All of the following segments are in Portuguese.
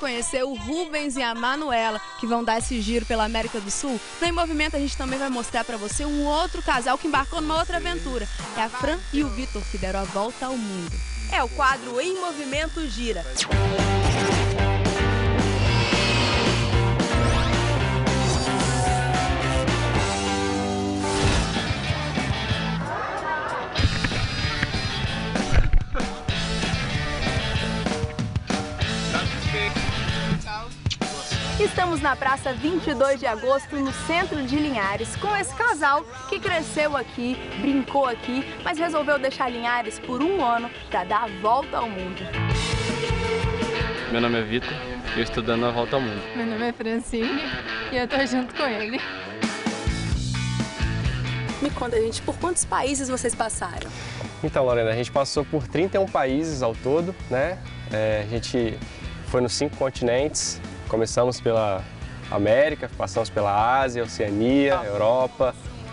conhecer o Rubens e a Manuela, que vão dar esse giro pela América do Sul. No Em Movimento a gente também vai mostrar para você um outro casal que embarcou numa outra aventura. É a Fran e o Vitor, que deram a volta ao mundo. É o quadro Em Movimento Gira. Estamos na Praça 22 de Agosto, no centro de Linhares, com esse casal que cresceu aqui, brincou aqui, mas resolveu deixar Linhares por um ano para dar a volta ao mundo. Meu nome é Vitor e eu estou dando a volta ao mundo. Meu nome é Francine e eu estou junto com ele. Me conta, gente, por quantos países vocês passaram? Então, Lorena, a gente passou por 31 países ao todo, né? A gente foi nos 5 continentes. Começamos pela América, passamos pela Ásia, Oceania, Europa.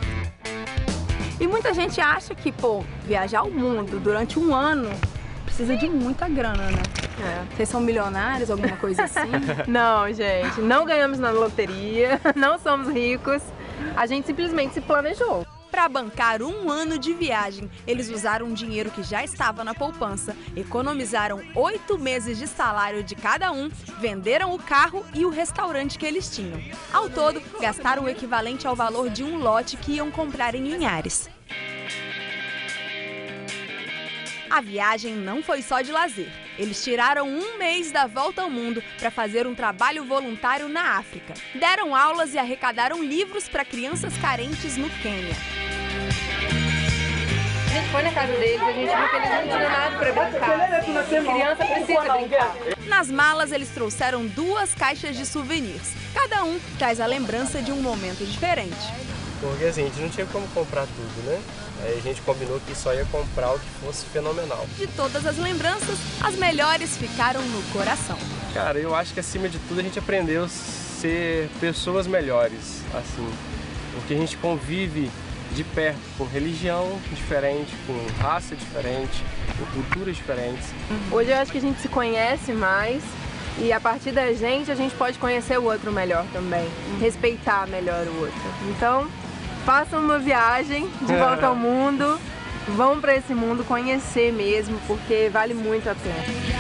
E muita gente acha que, viajar o mundo durante um ano precisa de muita grana, né? Vocês são milionários, alguma coisa assim? Não, gente, não ganhamos na loteria, não somos ricos, a gente simplesmente se planejou. Para bancar um ano de viagem, eles usaram um dinheiro que já estava na poupança, economizaram 8 meses de salário de cada um, venderam o carro e o restaurante que eles tinham. Ao todo, gastaram o equivalente ao valor de um lote que iam comprar em Linhares. A viagem não foi só de lazer. Eles tiraram um mês da volta ao mundo para fazer um trabalho voluntário na África. Deram aulas e arrecadaram livros para crianças carentes no Quênia. A gente foi na casa deles, a gente viu que eles não tinham nada para brincar. Criança precisa brincar. Nas malas, eles trouxeram 2 caixas de souvenirs. Cada um traz a lembrança de um momento diferente. Porque assim, a gente não tinha como comprar tudo, né? Aí a gente combinou que só ia comprar o que fosse fenomenal. De todas as lembranças, as melhores ficaram no coração. Cara, eu acho que acima de tudo a gente aprendeu a ser pessoas melhores, assim. Porque a gente convive de perto com religião diferente, com raça diferente, com culturas diferentes. Hoje eu acho que a gente se conhece mais e a partir da gente a gente pode conhecer o outro melhor também, respeitar melhor o outro. Então, façam uma viagem de volta ao mundo, vão para esse mundo conhecer mesmo, porque vale muito a pena.